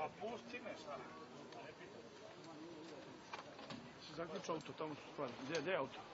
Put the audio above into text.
A pusti me, šta? Se zaključa auto, tamo su stvari. Gdje je auto?